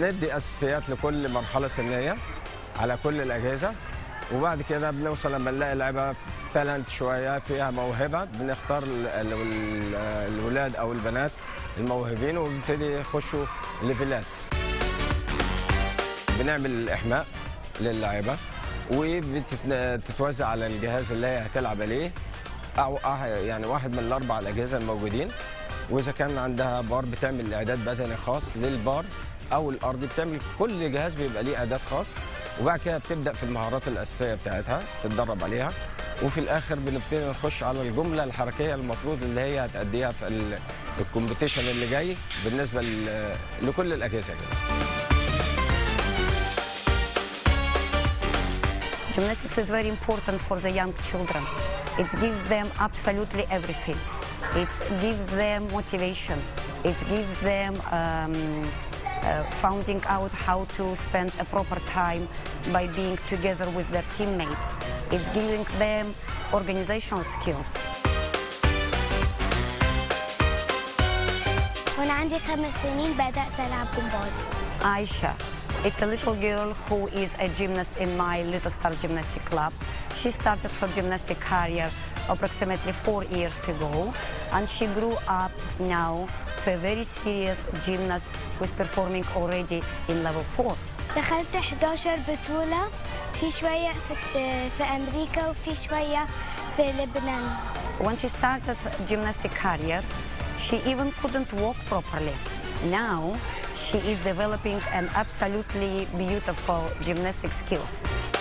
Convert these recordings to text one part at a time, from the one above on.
بندي اساسيات لكل مرحله سنيه على كل الاجهزه، وبعد كده بنوصل لما نلاقي لعبه تالنت شويه فيها موهبه، بنختار الولاد او البنات الموهوبين وبنبتدي يخشوا ليفلات. بنعمل الاحماء للاعيبه وبتتوزع على الجهاز اللي هي هتلعب عليه، او يعني واحد من الاربع الاجهزه الموجودين، واذا كان عندها بار بتعمل اعداد بدني خاص للبار او الارضي، بتعمل كل جهاز بيبقى ليه اعداد خاص، وبعد كده بتبدا في المهارات الاساسيه بتاعتها تتدرب عليها، وفي الاخر بنبتدي نخش على الجمله الحركيه المفروض اللي هي هتأديها في الكومبيتيشن اللي جاي بالنسبه لكل الاجهزه كده. Gymnastics is very important for the young children. It gives them absolutely everything. It gives them motivation. It gives them finding out how to spend a proper time by being together with their teammates. It's giving them organizational skills. وأنا عندي 5 سنين بدأت ألعب جمباز. Aisha, it's a little girl who is a gymnast in my Little Star Gymnastic Club. She started her gymnastic career approximately 4 years ago, and she grew up now to a very serious gymnast who is performing already in level 4. دخلت 11 بطولة، في شوية في أمريكا وفي شوية في لبنان. When she started gymnastic career, she even couldn't walk properly. Now, she is developing an absolutely beautiful gymnastic skills.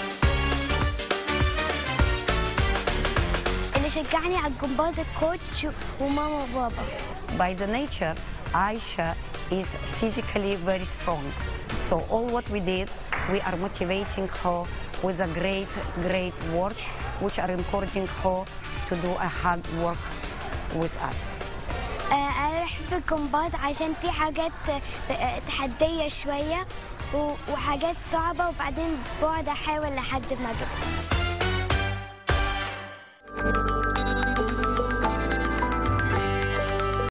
اللي شجعني على الجمباز الكوتش وماما وبابا. By the nature, Aisha is physically very strong. So all what we did, we are motivating her with a great words, which are encouraging her to do a hard work with us. أنا بحب الجمباز عشان في حاجات تحدية شوية وحاجات صعبة، وبعدين بقعد أحاول لحد ما أجيبها.